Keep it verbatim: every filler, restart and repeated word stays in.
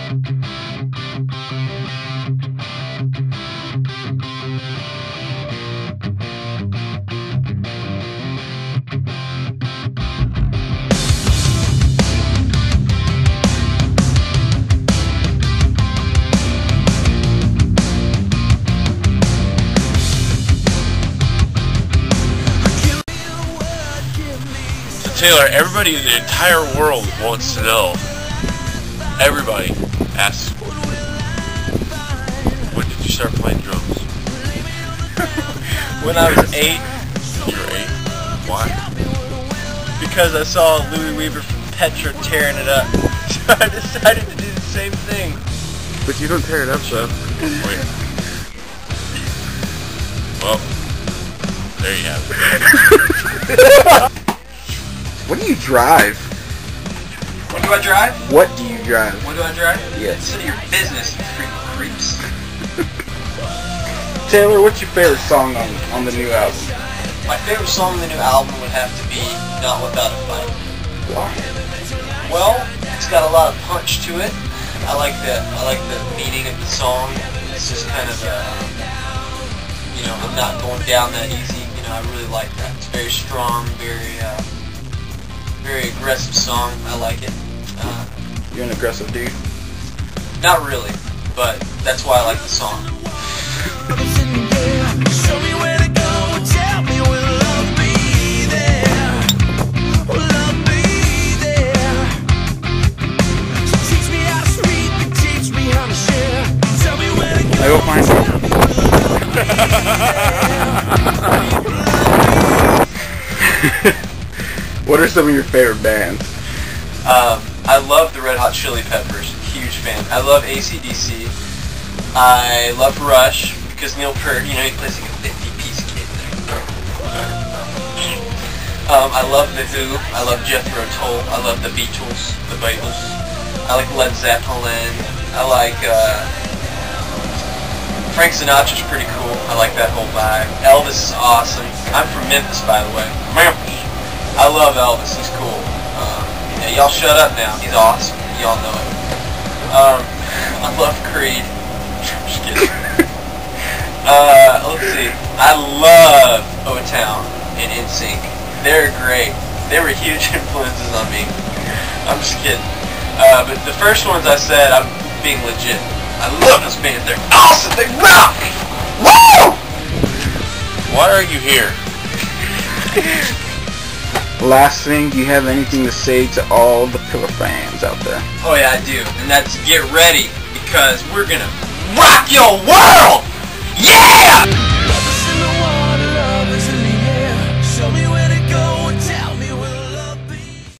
Taylor, everybody in the entire world wants to know. Everybody asks, when did you start playing drums? When I was eight. You were eight? Why? Because I saw Louis Weaver from Petra tearing it up. So I decided to do the same thing. But you don't tear it up, though. Wait. Well, there you have it. What do you drive? What do I drive? What do you drive? What do I drive? Yes. It's none of your business, you freaking creeps. Taylor, what's your favorite song on, on the new album? My favorite song on the new album would have to be Not Without a Fight. Why? Well, it's got a lot of punch to it. I like the I like the meaning of the song. It's just kind of uh, you know, I'm not going down that easy. You know, I really like that. It's very strong, very uh, very aggressive song. I like it. Uh, You're an aggressive dude. not really, but that's why I like the song. I will find it. What are some of your favorite bands? Um, I love the Red Hot Chili Peppers. Huge fan. I love A C D C. I love Rush because Neil Peart, you know, he plays like a fifty-piece kid there. Um, I love The Who. I love Jethro Tull. I love the Beatles, the Beatles. I like Led Zeppelin. I like uh, Frank Sinatra's pretty cool. I like that whole vibe. Elvis is awesome. I'm from Memphis, by the way. Memphis. I love Elvis. He's cool. Um, yeah, y'all shut up now. He's awesome. Y'all know it. Um, I love Creed. I'm just kidding. uh, let's see. I love O-Town and N Sync. They're great. They were huge influences on me. I'm just kidding. Uh, but the first ones I said, I'm being legit. I love those bands. They're awesome. They rock. Woo! Why are you here? Last thing, do you have anything to say to all the Pillar fans out there? Oh yeah, I do. And that's get ready because we're gonna rock your world. Yeah!